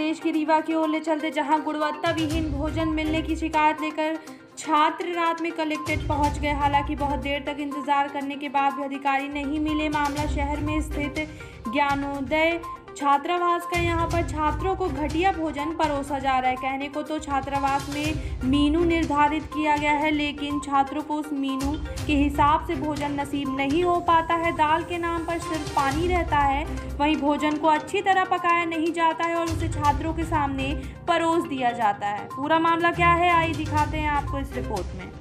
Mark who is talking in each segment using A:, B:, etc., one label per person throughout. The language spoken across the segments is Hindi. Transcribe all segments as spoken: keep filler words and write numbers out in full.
A: प्रदेश के रीवा की ओर ले चलते, जहां गुणवत्ता विहीन भोजन मिलने की शिकायत लेकर छात्र रात में कलेक्ट्रेट पहुंच गए। हालांकि बहुत देर तक इंतजार करने के बाद भी अधिकारी नहीं मिले। मामला शहर में स्थित ज्ञानोदय छात्रावास का। यहाँ पर छात्रों को घटिया भोजन परोसा जा रहा है। कहने को तो छात्रावास में मेनू निर्धारित किया गया है, लेकिन छात्रों को उस मेनू के हिसाब से भोजन नसीब नहीं हो पाता है। दाल के नाम पर सिर्फ पानी रहता है। वहीं भोजन को अच्छी तरह पकाया नहीं जाता है और उसे छात्रों के सामने परोस दिया जाता है। पूरा मामला क्या है, आइए दिखाते हैं आपको इस रिपोर्ट में।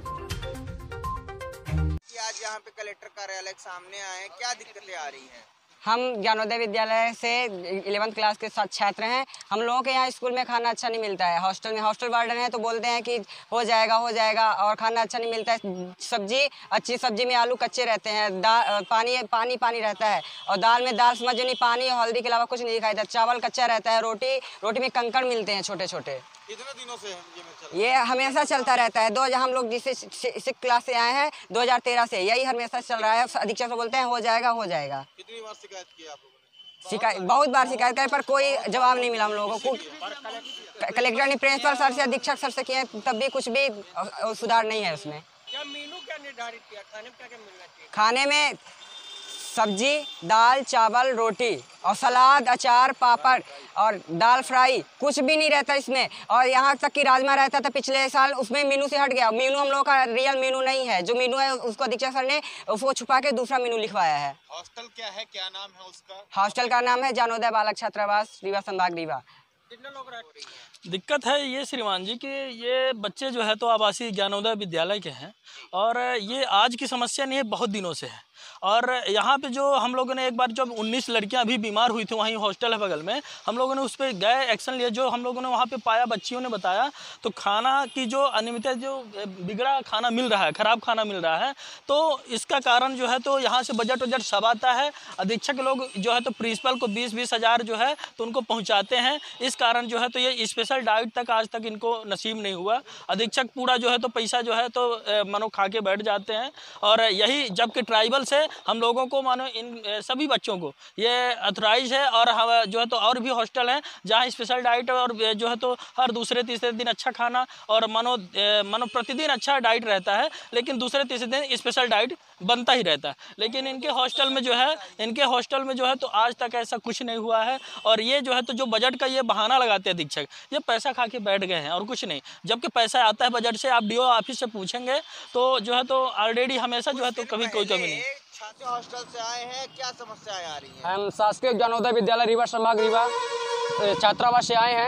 B: आज यहाँ पे कलेक्टर कार्यालय के सामने आए हैं, क्या दिक्कतें आ रही हैं?
C: हम ज्ञानोदय विद्यालय से इलेवंथ क्लास के साथ छात्र हैं। हम लोगों के यहाँ स्कूल में खाना अच्छा नहीं मिलता है। हॉस्टल में हॉस्टल वार्डन है तो बोलते हैं कि हो जाएगा हो जाएगा और खाना अच्छा नहीं मिलता है। सब्जी अच्छी सब्जी में आलू कच्चे रहते हैं, दाल पानी पानी पानी रहता है और दाल में दाल समझ नहीं, पानी और हल्दी के अलावा कुछ नहीं दिखाई देता। चावल कच्चा रहता है, रोटी रोटी में कंकड़ मिलते हैं छोटे छोटे।
B: कितने दिनों से ये
C: ये हमेशा चलता रहता है। दो हम लोग जिससे सिक्स क्लास से आए हैं दो हज़ार तेरह से यही हमेशा चल रहा है। अधीक्षक से बोलते हैं हो जाएगा हो जाएगा।
B: कितनी बार शिकायत की आप लोगों ने?
C: शिकायत बहुत बार शिकायत करे पर कोई जवाब नहीं मिला हम लोगों को। कलेक्टर ने प्रिंसिपल सर से अधीक्षक सर से किए तब भी कुछ भी सुधार नहीं है उसमें।
D: क्या मेनू क्या निर्धारित किया? खाने में क्या क्या मिलना चाहिए?
C: खाने में सब्जी, दाल, चावल, रोटी और सलाद, अचार, पापड़ और दाल फ्राई, कुछ भी नहीं रहता इसमें। और यहाँ तक कि राजमा रहता था पिछले साल, उसमें मेनू से हट गया। मेनू हम लोगों का रियल मेनू नहीं है। जो मेनू है उसको अधीक्षक सर ने उसको छुपा के दूसरा मेनू लिखवाया है।
B: हॉस्टल क्या है, क्या नाम है उसका?
C: हॉस्टल का नाम है ज्ञानोदय बालक छात्रावास, रीवा संभाग रीवा।
D: कितने लोग रहते हैं?
E: दिक्कत है ये श्रीमान जी कि ये बच्चे जो है तो आवासीय ज्ञानोदय विद्यालय के हैं और ये आज की समस्या नहीं है, बहुत दिनों से है। और यहाँ पे जो हम लोगों ने एक बार जब उन्नीस लड़कियां भी बीमार हुई थी, वहीं हॉस्टल है बगल में, हम लोगों ने उस पर गए एक्शन लिया। जो हम लोगों ने वहाँ पे पाया, बच्चियों ने बताया, तो खाना की जो अनियमितता, जो बिगड़ा खाना मिल रहा है, ख़राब खाना मिल रहा है, तो इसका कारण जो है तो यहाँ से बजट वजट सब आता है। अधीक्षक लोग जो है तो प्रिंसिपल को बीस बीस हज़ार जो है तो उनको पहुँचाते हैं। इस कारण जो है तो ये स्पेशल डाइट तक आज तक इनको नसीब नहीं हुआ। अधीक्षक पूरा जो है तो पैसा जो है तो मानो खा के बैठ जाते हैं। और यही जबकि ट्राइबल से हम लोगों को मानो इन सभी बच्चों को ये अथराइज है। और हम जो है तो और भी हॉस्टल हैं जहाँ स्पेशल डाइट और जो है तो हर दूसरे तीसरे दिन अच्छा खाना और मानो मानो प्रतिदिन अच्छा डाइट रहता है, लेकिन दूसरे तीसरे दिन स्पेशल डाइट बनता ही रहता है। लेकिन इनके हॉस्टल में जो है इनके हॉस्टल में जो है तो आज तक ऐसा कुछ नहीं हुआ है। और ये जो है तो जो बजट का ये बहाना लगाते हैं अधीक्षक, ये पैसा खा के बैठ गए हैं और कुछ नहीं। जबकि पैसा आता है बजट से, आप डी ओ ऑफिस से पूछेंगे तो जो है तो ऑलरेडी हमेशा जो है तो कभी कोई कमी नहीं।
B: छात्र हॉस्टल से आए हैं, क्या समस्याएं आ रही हैं?
F: हम शासकीय ज्ञानोदय विद्यालय रीवा संभाग रीवा छात्रावास से आए हैं।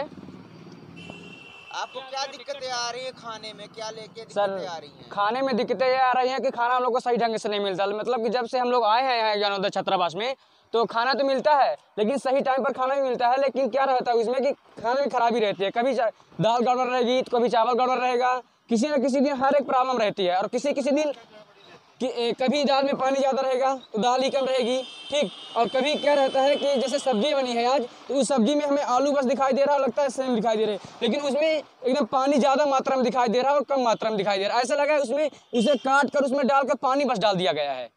B: आपको क्या दिक्कतें आ रही है खाने में, क्या लेके दिक्कतें
F: सर
B: आ रही हैं?
F: खाने में दिक्कतें ये आ रही हैं कि खाना हम लोग को सही ढंग से नहीं मिलता। मतलब कि जब से हम लोग आए हैं यहाँ ज्ञानोदय छात्रावास में तो खाना तो मिलता है, लेकिन सही टाइम पर खाना भी मिलता है। लेकिन क्या रहता है उसमें कि खाने में खराबी रहती है। कभी दाल गड़बड़ रहेगी तो कभी चावल गड़बड़ रहेगा, किसी न किसी दिन हर एक प्रॉब्लम रहती है। और किसी किसी दिन कि कभी दाल में पानी ज़्यादा रहेगा तो दाल ही कम रहेगी, ठीक। और कभी क्या रहता है कि जैसे सब्जी बनी है आज, तो उस सब्जी में हमें आलू बस दिखाई दे रहा है, लगता है सेम दिखाई दे रहे, लेकिन उसमें एकदम पानी ज़्यादा मात्रा में दिखाई दे रहा है और कम मात्रा में दिखाई दे रहा है। ऐसा लगा है उसमें उसे काट कर उसमें डालकर पानी बस डाल दिया गया है।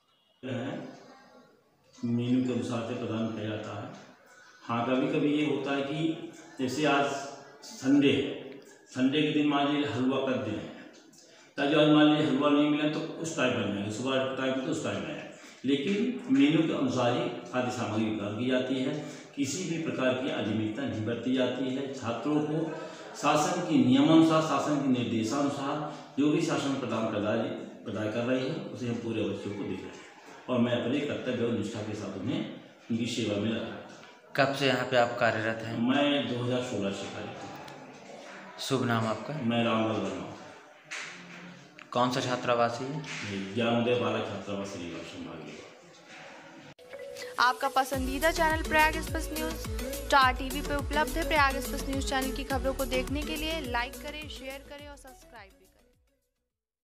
G: मेनू के अनुसार से प्रदान किया जाता है। हाँ, कभी कभी ये होता है कि जैसे आज संडे संडे के दिन मान लीजिए हलवा कर दिन है, ताकि आज मान लीजिए हलवा नहीं मिला तो उस टाइम पर नहीं, सुबह टाइम पर तो उस टाइम में। लेकिन मेनू के अनुसार ही खाद्य सामग्री प्रदान की जाती है। किसी भी प्रकार की अनियमितता नहीं बरती जाती है। छात्रों को शासन की नियमानुसार, शासन के निर्देशानुसार जो भी शासन प्रदान प्रदान कर रही है उसे हम पूरे बच्चों को दे रहे हैं। और मैं अपने कर्तव्य और निष्ठा के साथ उन्हें उनकी सेवा में लगा।
H: कब से यहाँ पे आप कार्यरत हैं?
G: मैं दो हज़ार सोलह से कार्यरत हूँ।
H: शुभ नाम आपका?
G: मैं रामलाल वर्मा।
H: कौन सा छात्रावासी है?
G: ज्ञानोदय बालक छात्रावास रीवा संभाग।
A: आपका पसंदीदा channel Prayag express news star TV पे उपलब्ध है। प्रयाग एक्सप्रेस न्यूज चैनल की खबरों को देखने के लिए लाइक करें, शेयर करें और सब्सक्राइब